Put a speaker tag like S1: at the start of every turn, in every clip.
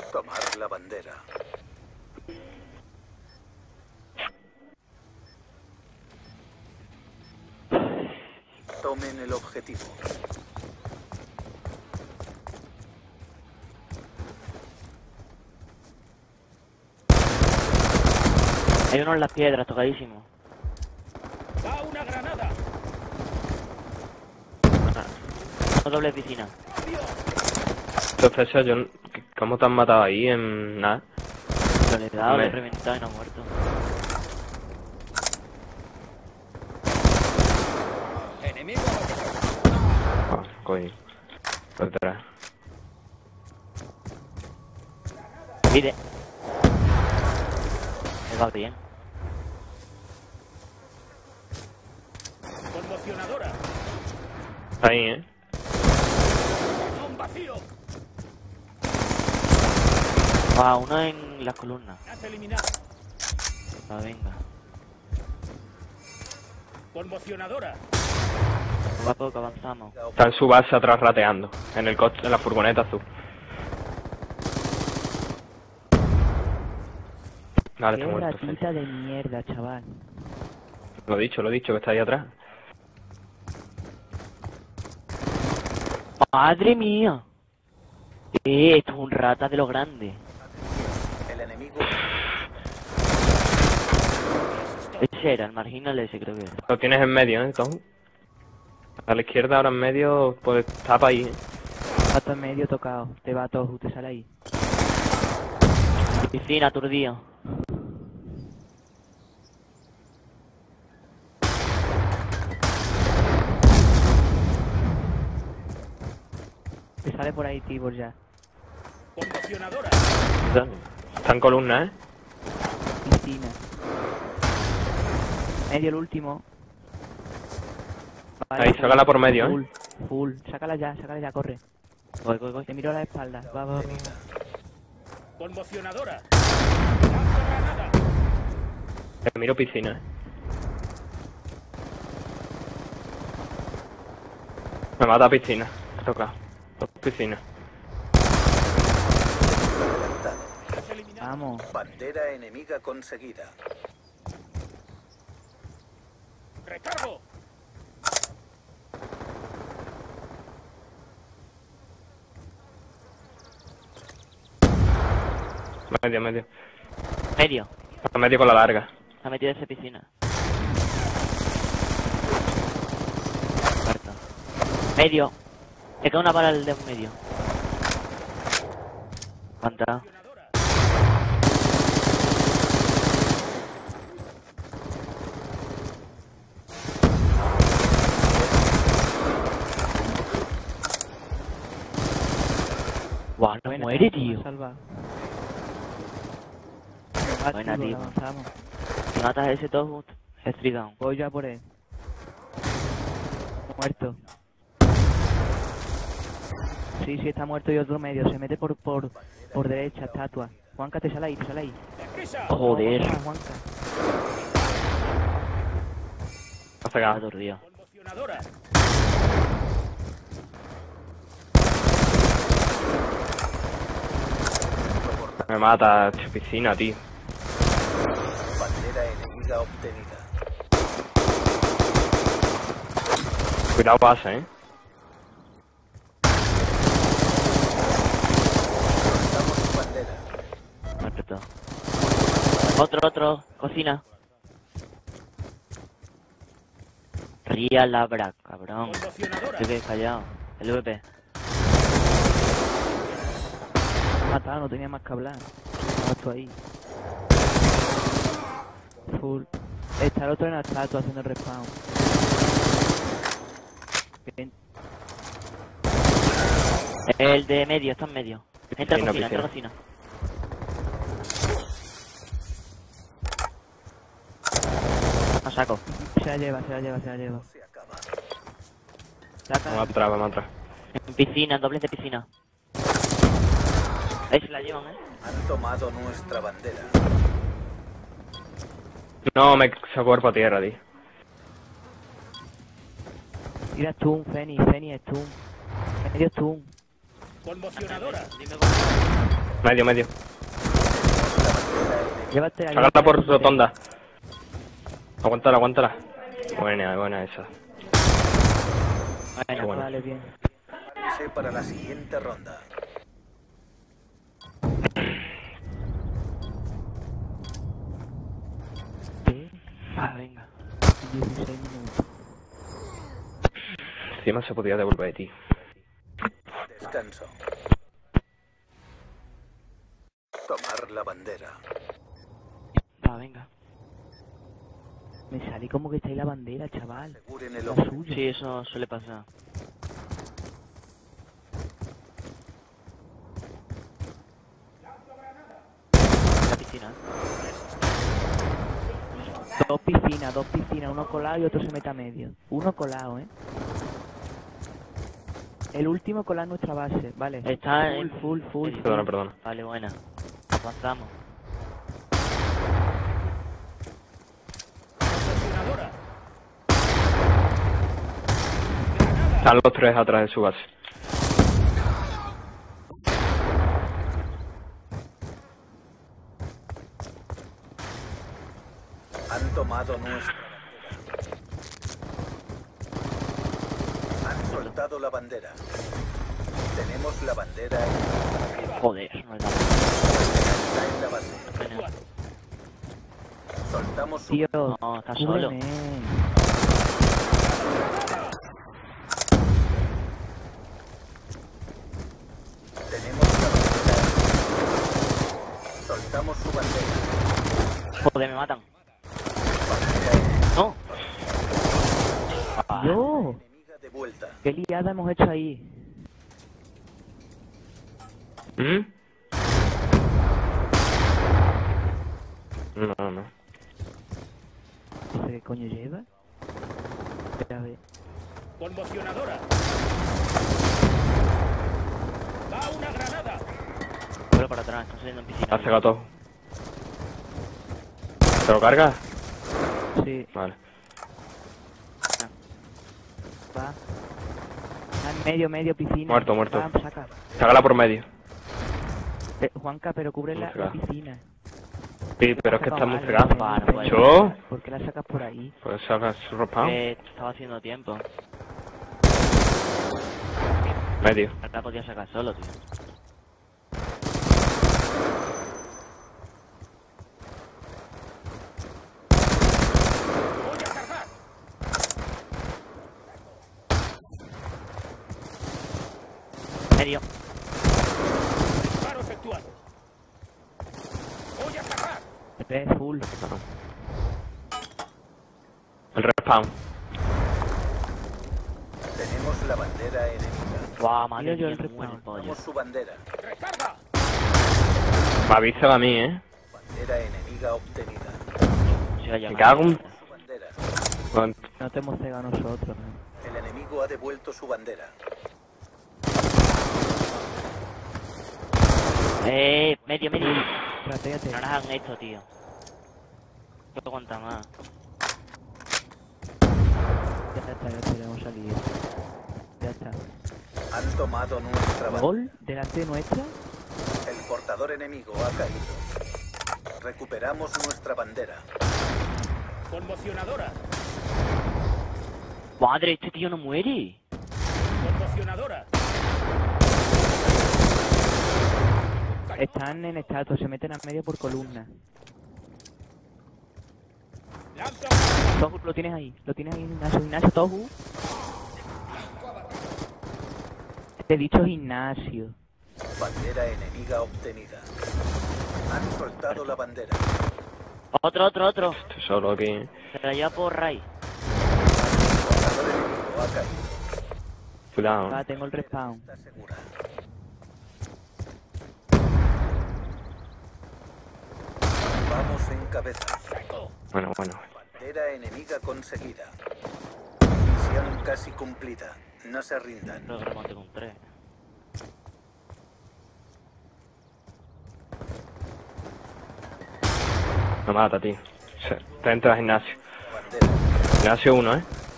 S1: Tomar la bandera. Tomen el objetivo.
S2: Hay uno en las piedras, tocadísimo.
S3: ¡Va una granada!
S2: No doble piscina.
S4: Entonces, yo... ¿Cómo te han matado ahí en nada?
S2: Lo le he dado, le he reventado y no ha muerto.
S3: ¡Enemigo!
S4: Ah, coño. Por detrás.
S2: Mire. Me va bien.
S3: ¡Conmocionadora!
S4: Ahí,
S3: ¡Un vacío!
S2: Va, uno en las columnas.
S3: ¡Has eliminado!
S2: Va, venga.
S3: ¡Conmocionadora!
S2: Poco a poco avanzamos.
S4: Está en su base atrás rateando. En el coche, en la furgoneta azul. Vale,
S5: Qué
S4: está muerto.
S5: ratita de mierda, chaval.
S4: Lo he dicho, que está ahí atrás.
S2: ¡Madre mía! Esto es un rata de lo grande.
S1: El enemigo.
S2: Ese era, el marginal ese creo que era.
S4: Lo tienes en medio, Tom. A la izquierda, ahora en medio, pues tapa ahí,
S5: Pato en medio tocado. Te va todo, usted sale ahí.
S2: Piscina, aturdido.
S5: Te sale por ahí, Tibor, ya.
S3: ¡Conmocionadora!
S4: Está en columna,
S5: Piscina. Medio el último. Vale,
S4: Ahí, sácala por medio,
S5: full, full. Sácala ya, corre.
S2: Voy.
S5: Te miro a la espalda. Va.
S3: ¡Conmocionadora! ¡Lanzo granada!
S4: Te miro piscina, Me mata piscina. Toca. Piscina.
S1: Adelantado.
S3: ¡Has eliminado!
S5: Vamos.
S1: Bandera enemiga conseguida.
S3: ¡Recargo!
S4: Medio.
S2: Medio.
S4: A medio con la larga.
S2: Se ha metido esa piscina. Muerto. Medio. Te queda una bala al de un medio. ¿Cuánta? Guau, no
S5: Buena,
S2: muere,
S5: me
S2: tío.
S5: salva.
S2: Buena,
S5: Tibor,
S2: tío.
S5: avanzamos.
S2: Si matas a ese todo, street down.
S5: Voy yo a por él. Muerto. Sí, está muerto y otro medio. Se mete por derecha, estatua. Juanca, te sale ahí.
S3: ¡Deprisa!
S2: Joder.
S5: Vamos, Juanca.
S4: Ha pegado.
S2: Aturdido.
S3: ¡Conmocionadora!
S4: Me mata, piscina, tío.
S1: Bandera enemiga obtenida.
S4: Cuidado base,
S1: Estamos en bandera.
S2: Muerto. Otro. Cocina. Ría labra, cabrón.
S3: ¡Conmocionadora!
S2: Estoy callado. El VP.
S5: Matado, no tenía más que hablar. Estaba tú ahí. Full. Está el otro en la estatua haciendo el respawn. Bien.
S2: El de medio, está en medio. Entra
S4: Piscina,
S2: cocina,
S4: piscina.
S2: No saco.
S5: Se la lleva.
S1: Se acaba.
S5: Saca.
S4: Vamos atrás.
S2: En piscina, en dobles de piscina. Ahí se la llevan,
S1: Han tomado nuestra bandera.
S4: No, me se cuerpo a tierra, tío.
S5: Tira stun, Feni, stun. Medio stun.
S3: ¡Conmocionadora!
S2: Dime cómo.
S4: Medio, medio.
S5: Llévatela.
S4: Sácala por rotonda. Aguántala, aguántala. Buena, buena esa.
S5: Bueno,
S4: bueno.
S5: vale, bien.
S1: Prepárese para la siguiente ronda.
S5: ¿Qué?
S2: Ah, venga.
S5: 16 minutos.
S4: Encima se podía devolver, tío.
S1: Descanso. Tomar la bandera.
S2: Va, venga.
S5: Me salí como que está ahí la bandera, chaval.
S1: Aseguren el
S5: La
S1: hombre.
S5: suya.
S2: Sí, eso suele pasar. La piscina.
S5: Dos piscinas, uno colado y otro se mete a medio. Uno colado, El último colado en nuestra base, vale.
S2: Está
S5: full,
S2: en...
S5: full, full.
S4: Perdona, perdona.
S2: Vale, buena. Avanzamos.
S3: Conmocionadora.
S4: Están los tres atrás de su base.
S1: Han tomado nuestra bandera. Han soltado la bandera. Tenemos la bandera
S2: Joder, no le damos.
S1: está en la base.
S2: Pena.
S1: Soltamos su
S5: Tío,
S2: No, está solo.
S5: cúbreme.
S1: Tenemos la bandera. Soltamos su bandera.
S2: Joder, me matan.
S1: Bandera
S2: No. Ah,
S5: ¡Yo!
S1: enemiga de vuelta.
S5: ¿Qué liada hemos hecho ahí?
S4: ¿Mm? No, no.
S5: No sé qué coño lleva. Espera, a ver.
S3: Conmocionadora. Va una granada.
S2: vuelo para atrás, está saliendo en piscina.
S4: Hace gato. ¿Te lo cargas?
S5: Sí,
S4: Vale.
S5: va. Ah, en medio, piscina.
S4: Muerto, muerto.
S5: Va, saca.
S4: Sácala por medio.
S5: Juanca, pero cubre
S4: No
S5: la
S4: se va.
S5: piscina.
S4: Sí, pero es que está muy cegado.
S2: Va, no puede.
S4: ¿Yo?
S5: ¿Por qué la sacas por ahí?
S4: Pues sacas su ropa.
S2: Estaba haciendo tiempo.
S4: Medio.
S2: La podía sacar solo, tío.
S3: Voy a cargar.
S2: Medio.
S3: Disparo efectuado. Voy a cargar.
S5: Full.
S4: El respawn.
S1: Tenemos la bandera enemiga.
S2: Guau, madre
S5: Mira yo
S2: mía,
S5: el
S2: me muere el
S5: respawn.
S2: pollo.
S1: Tomamos su bandera.
S3: Recarga.
S4: Me avisa a mí,
S1: Bandera enemiga obtenida.
S2: Se va a
S4: Me
S2: llamar.
S4: cago en...
S1: Su bandera.
S5: No te hemos cegado nosotros.
S1: El enemigo ha devuelto su bandera.
S2: Medio.
S5: Trátete.
S2: No nos hagan esto, tío. No aguanta más.
S5: Ya hemos salido. Ya está.
S1: Han tomado nuestra bandera.
S5: ¿Gol? ¿Delante nuestra?
S1: El portador enemigo ha caído. Recuperamos nuestra bandera.
S3: Conmocionadora.
S2: Madre, este tío no muere.
S3: Conmocionadora.
S5: Están en estatua, se meten a medio por columna.
S3: Lanza.
S5: Tohu, lo tienes ahí, Ignacio, Tohu. Te he dicho gimnasio.
S1: Bandera enemiga obtenida. Han soltado la bandera.
S2: Otro.
S4: Estoy solo aquí.
S2: Se la lleva por Ray.
S1: El portador enemigo ha caído.
S4: Cuidado.
S5: Va, tengo el respawn.
S1: Está segura. Vamos en cabeza.
S3: Seco.
S4: Bueno.
S1: Bandera enemiga conseguida. Misión casi cumplida. No se rindan.
S2: Creo que remonte con 3.
S4: Me mata, tío. Está dentro del gimnasio.
S1: Bandera.
S4: Gimnasio 1,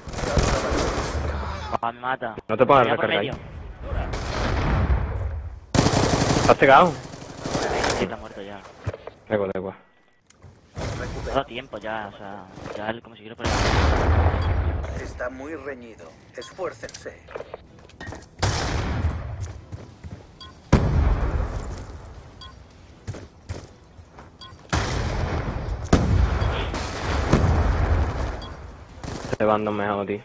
S2: Ah, me mata.
S4: No te pongas a
S2: Voy a por
S4: recargar ahí.
S2: medio.
S4: ¿Estás cegado?
S2: muerto ya.
S4: Da igual, da igual.
S2: Todo tiempo ya, o sea, ya él como si quiera poner...
S1: Está muy reñido. Esfuércense.
S4: Este bando mejor, tío.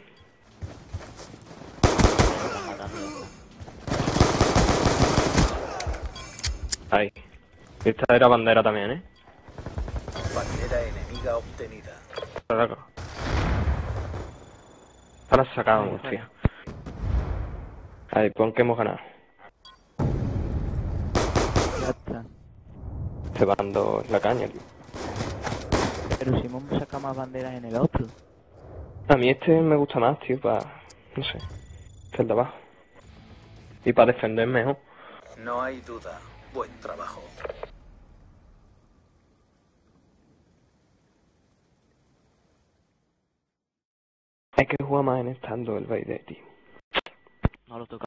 S2: Están matando.
S4: Ahí. Esta era bandera también, ¿eh?
S1: Bandera enemiga obtenida.
S4: Ahora sacábamos, tío. Ahí, pon que hemos ganado.
S5: Ya está.
S4: Este bando es la caña, tío.
S5: Pero si hemos sacado más banderas en el otro.
S4: A mí este me gusta más, tío, para... No sé. Este el de abajo. Y para defender mejor.
S1: No hay duda. Buen trabajo.
S4: Hay que jugar más en estando el Vaide, tío.
S2: No lo toca.